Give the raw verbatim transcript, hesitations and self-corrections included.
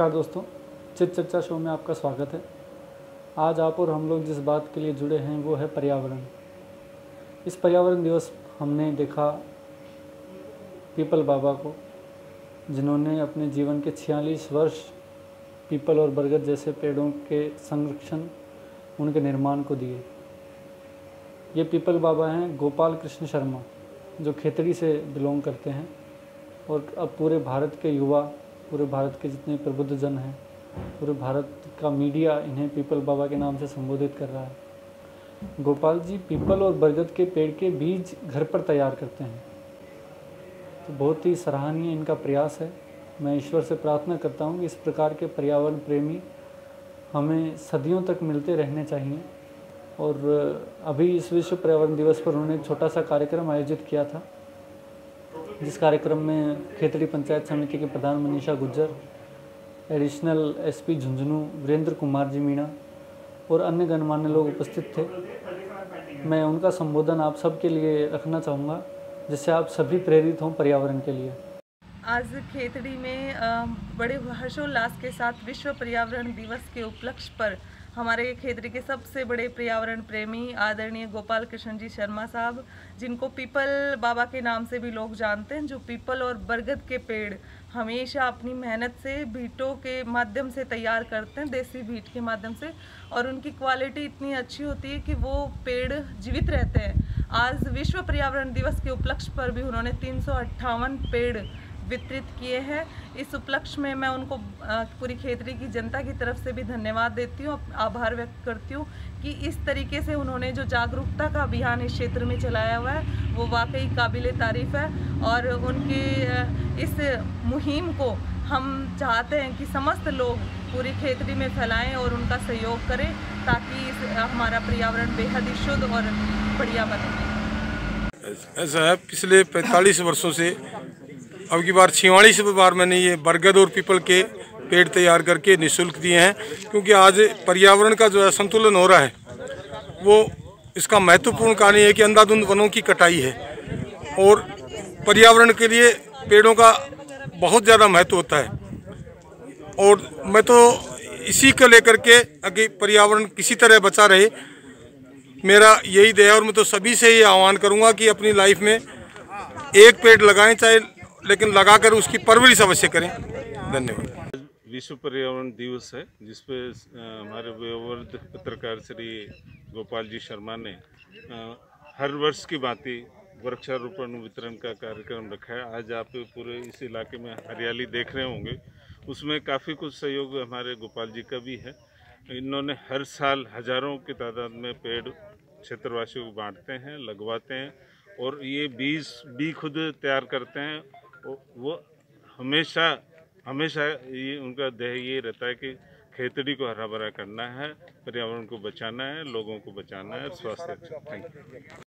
नमस्कार दोस्तों, चित चर्चा शो में आपका स्वागत है। आज आप और हम लोग जिस बात के लिए जुड़े हैं वो है पर्यावरण। इस पर्यावरण दिवस हमने देखा पीपल बाबा को, जिन्होंने अपने जीवन के छियालीस वर्ष पीपल और बरगद जैसे पेड़ों के संरक्षण, उनके निर्माण को दिए। ये पीपल बाबा हैं गोपाल कृष्ण शर्मा, जो खेतड़ी से बिलोंग करते हैं और अब पूरे भारत के युवा, पूरे भारत के जितने प्रबुद्ध जन हैं, पूरे भारत का मीडिया इन्हें पीपल बाबा के नाम से संबोधित कर रहा है। गोपाल जी पीपल और बरगद के पेड़ के बीज घर पर तैयार करते हैं, तो बहुत ही सराहनीय इनका प्रयास है। मैं ईश्वर से प्रार्थना करता हूँ कि इस प्रकार के पर्यावरण प्रेमी हमें सदियों तक मिलते रहने चाहिए। और अभी इस विश्व पर्यावरण दिवस पर उन्होंने एक छोटा सा कार्यक्रम आयोजित किया था, जिस कार्यक्रम में खेतड़ी पंचायत समिति के प्रधान मनीषा गुज्जर, एडिशनल एसपी झुंझुनू वीरेंद्र कुमार जी मीणा और अन्य गणमान्य लोग उपस्थित थे। मैं उनका संबोधन आप सबके लिए रखना चाहूँगा, जिससे आप सभी प्रेरित हों पर्यावरण के लिए। आज खेतड़ी में बड़े हर्षोल्लास के साथ विश्व पर्यावरण दिवस के उपलक्ष्य पर हमारे खेतड़ी के सबसे बड़े पर्यावरण प्रेमी आदरणीय गोपाल कृष्ण जी शर्मा साहब, जिनको पीपल बाबा के नाम से भी लोग जानते हैं, जो पीपल और बरगद के पेड़ हमेशा अपनी मेहनत से बीटों के माध्यम से तैयार करते हैं, देसी बीट के माध्यम से, और उनकी क्वालिटी इतनी अच्छी होती है कि वो पेड़ जीवित रहते हैं। आज विश्व पर्यावरण दिवस के उपलक्ष्य पर भी उन्होंने तीन सौ अट्ठावन पेड़ वितरित किए हैं। इस उपलक्ष्य में मैं उनको पूरी खेतड़ी की जनता की तरफ से भी धन्यवाद देती हूँ, आभार व्यक्त करती हूँ कि इस तरीके से उन्होंने जो जागरूकता का अभियान इस क्षेत्र में चलाया हुआ है वो वाकई काबिले तारीफ़ है। और उनके इस मुहिम को हम चाहते हैं कि समस्त लोग पूरी खेतड़ी में फैलाएं और उनका सहयोग करें, ताकि इस हमारा पर्यावरण बेहद ही शुद्ध और बढ़िया बने। ऐसा है, पिछले पैंतालीस वर्षों से अब की बार छियालीस बार मैंने ये बरगद और पीपल के पेड़ तैयार करके निःशुल्क दिए हैं, क्योंकि आज पर्यावरण का जो है संतुलन हो रहा है, वो इसका महत्वपूर्ण कारण ये है कि अंधाधुंध वनों की कटाई है और पर्यावरण के लिए पेड़ों का बहुत ज़्यादा महत्व होता है। और मैं तो इसी को लेकर के कि पर्यावरण किसी तरह बचा रहे, मेरा यही ध्येय है। और मैं तो सभी से ये आह्वान करूँगा कि अपनी लाइफ में एक पेड़ लगाएं, चाहे लेकिन लगाकर उसकी परवरिश अवश्य करें। धन्यवाद। विश्व पर्यावरण दिवस है, जिसपे हमारे वयोवृद्ध पत्रकार श्री गोपाल जी शर्मा ने हर वर्ष की भांति वृक्षारोपण वितरण का कार्यक्रम रखा है। आज आप पूरे इस इलाके में हरियाली देख रहे होंगे, उसमें काफ़ी कुछ सहयोग हमारे गोपाल जी का भी है। इन्होंने हर साल हजारों की तादाद में पेड़ क्षेत्रवासियों को बांटते हैं, लगवाते हैं, और ये बीज भी खुद तैयार करते हैं। वो हमेशा हमेशा ये उनका ध्येय ये रहता है कि खेतड़ी को हरा भरा करना है, पर्यावरण को बचाना है, लोगों को बचाना है, स्वास्थ्य अच्छा। Thank you.